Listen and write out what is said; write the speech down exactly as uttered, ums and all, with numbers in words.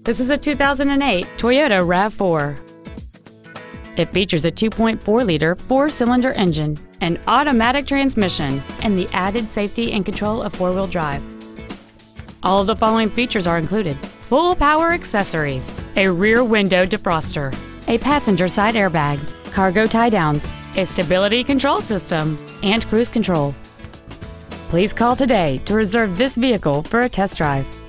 This is a two thousand eight Toyota RAV four. It features a two point four liter four-cylinder engine, an automatic transmission, and the added safety and control of four-wheel drive. All of the following features are included: full power accessories, a rear window defroster, a passenger side airbag, cargo tie-downs, a stability control system, and cruise control. Please call today to reserve this vehicle for a test drive.